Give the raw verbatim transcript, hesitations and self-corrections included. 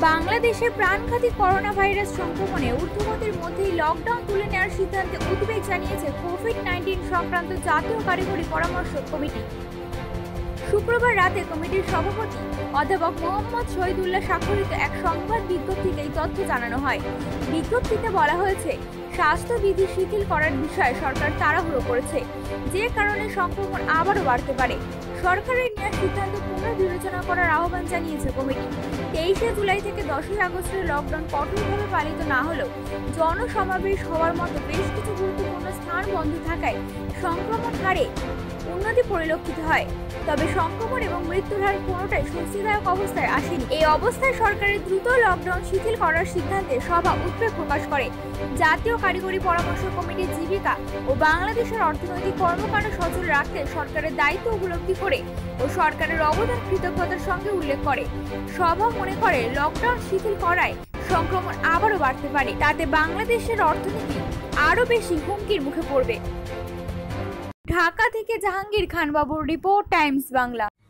বাংলাদেশে প্রাণঘাতী corona virus সংক্রমণে ঊর্ধ্বগতির মধ্যেই লকডাউন তুলে নেওয়ার সিদ্ধান্তে উদ্বেগ জানিয়েছে কোভিড নাইন্টিন সংক্রান্ত জাতীয় কারিগরি পরামর্শ কমিটি। শুক্রবার রাতে কমিটির সভাপতি অধ্যাপক মোহাম্মদ শহীদুল্লাহ স্বাক্ষরিত এক সংবাদ বিজ্ঞপ্তিতে এই তথ্য জানানো হয়। বিজ্ঞপ্তিতে বলা হয়েছে, স্বাস্থ্যবিধি শিথিল করার বিষয়ে সরকার তাড়াহুড়ো করেছে, যে কারণে সংক্রমণ আবারও বাড়তে পারে। সরকারের নেওয়া সিদ্ধান্ত পুনর্বিবেচনা করার আহ্বান জানিয়েছে কমিটি। তেইশে জুলাই থেকে দশই আগস্টের লকডাউন কঠোরভাবে পালিত না হলেও জনসমাবেশ হওয়ার মতো বেশ কিছু গুরুত্বপূর্ণ স্থান বন্ধ থাকায় সংক্রমণ হারে উন্নতি পরিলক্ষিত হয়। তবে সংক্রমণ এবং মৃত্যুর হার কোনোটাই স্বস্তিদায়ক অবস্থায় আসেনি। এই অবস্থায় সরকারের দ্রুত লকডাউন শিথিল করার সিদ্ধান্তে সভা উদ্বেগ প্রকাশ করে। জাতীয় কারিগরি পরামর্শ কমিটির জীবিকা ও বাংলাদেশের অর্থনৈতিক কর্মকাণ্ড সচল রাখতে সরকারের দায়িত্ব উপলব্ধি করে ও সরকারের অবদান কৃতজ্ঞতার সঙ্গে উল্লেখ করে। সভা মনে করে, লকডাউন শিথিল করায় সংক্রমণ আবারও বাড়তে পারে, তাতে বাংলাদেশের অর্থনীতি আরও বেশি হুমকির মুখে পড়বে। ঢাকা থেকে জাহাঙ্গীর খান বাবুর রিপোর্ট, টাইমস বাংলা।